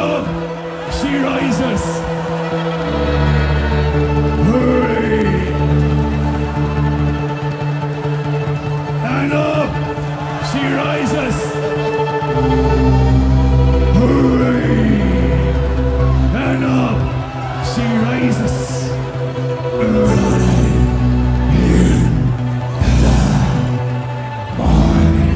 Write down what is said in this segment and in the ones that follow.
up she rises. Hooray! And up she rises. Hooray! And up she rises. Early in the morning.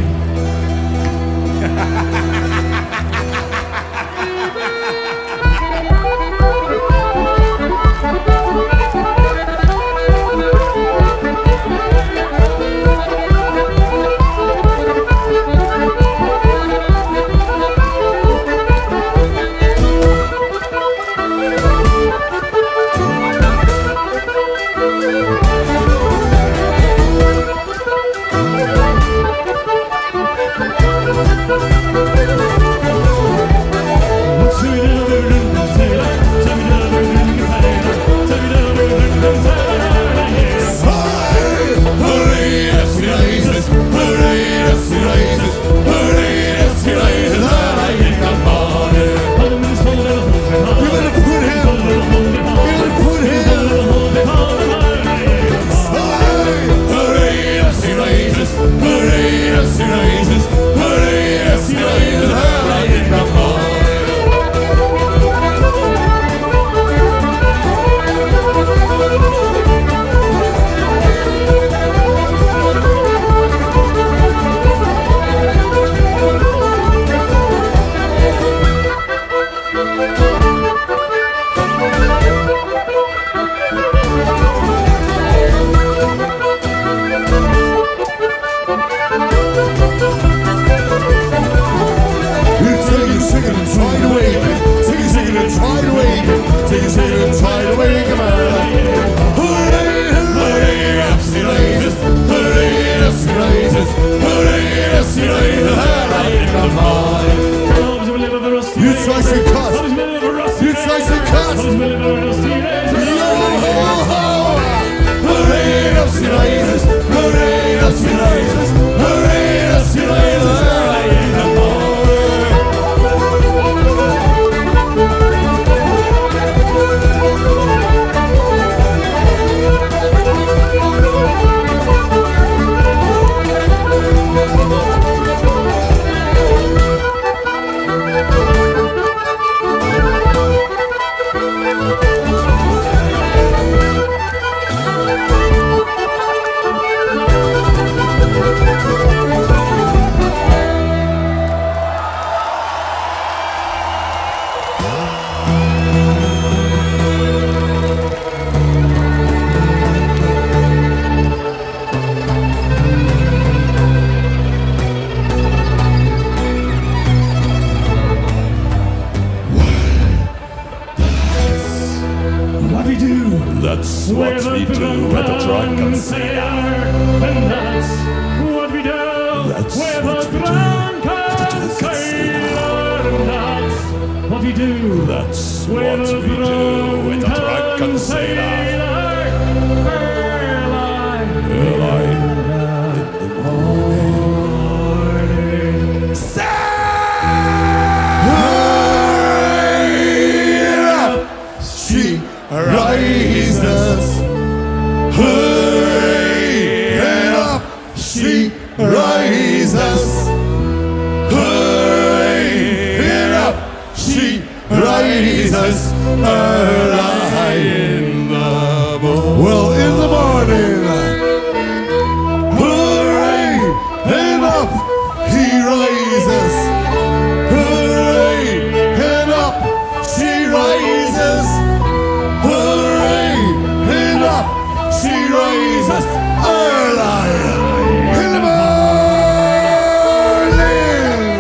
That's what we do at the Drunken Sailor. And that's what we do. That's with what a we do drunken sailor. And that's what we do. That's what we do with a Drunken Sailor. Early in the morning. Rises, hurry and up, she rises, hurry and up, she rises, early in the morning. Well, in the morning, hurry and up, he rises, hurry and up, she rises. She rises early in the morning.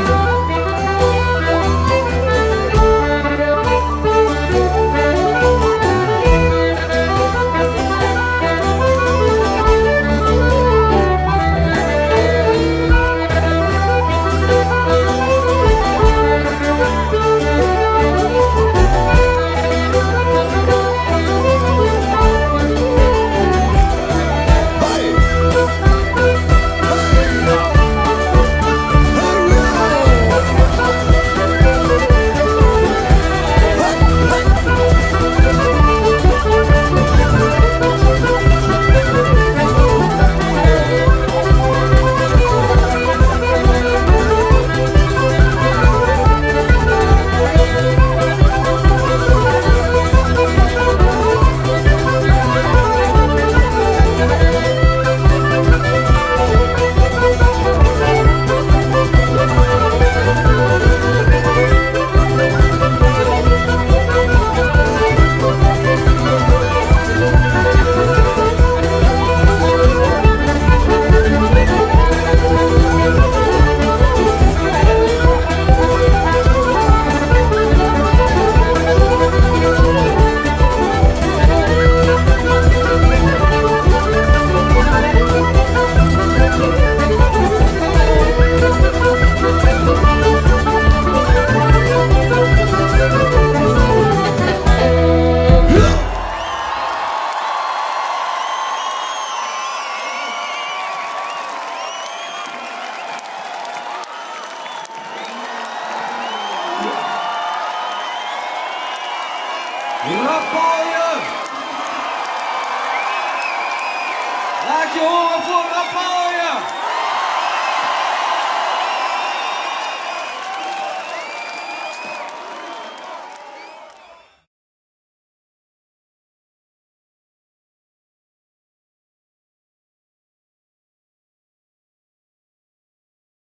Rapalje